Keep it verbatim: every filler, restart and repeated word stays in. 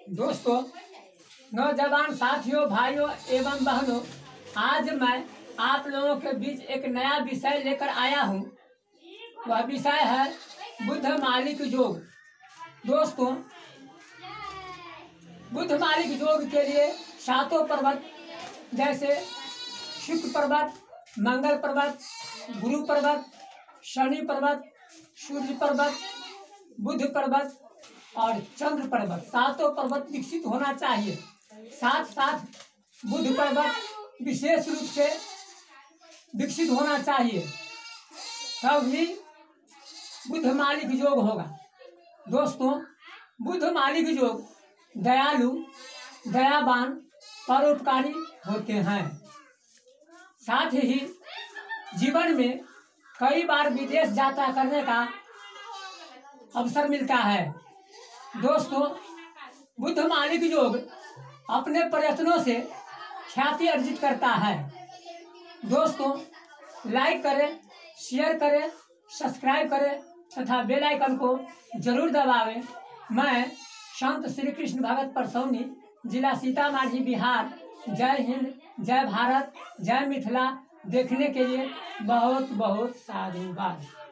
दोस्तों, नौजवान साथियों, भाइयों एवं बहनों, आज मैं आप लोगों के बीच एक नया विषय लेकर आया हूँ। वह विषय है बुध मालिक योग। दोस्तों, बुध मालिक योग के लिए सातों पर्वत जैसे शुक्र पर्वत, मंगल पर्वत, गुरु पर्वत, शनि पर्वत, सूर्य पर्वत, बुध पर्वत और चंद्र पर्वत, सातों पर्वत विकसित होना चाहिए। साथ साथ बुध पर्वत विशेष रूप से विकसित होना चाहिए, तभी बुध मालिक योग होगा। दोस्तों, बुध मालिक योग दयालु, दयावान, परोपकारी होते हैं। साथ ही जीवन में कई बार विदेश यात्रा करने का अवसर मिलता है। दोस्तों, बुध मालिक योग अपने प्रयत्नों से ख्याति अर्जित करता है। दोस्तों, लाइक करें, शेयर करें, सब्सक्राइब करें तथा बेल आइकन को जरूर दबावें। मैं संत श्री कृष्ण भगत परसौनी, जिला सीतामढ़ी, बिहार। जय हिंद, जय भारत, जय मिथिला। देखने के लिए बहुत बहुत साधुवाद।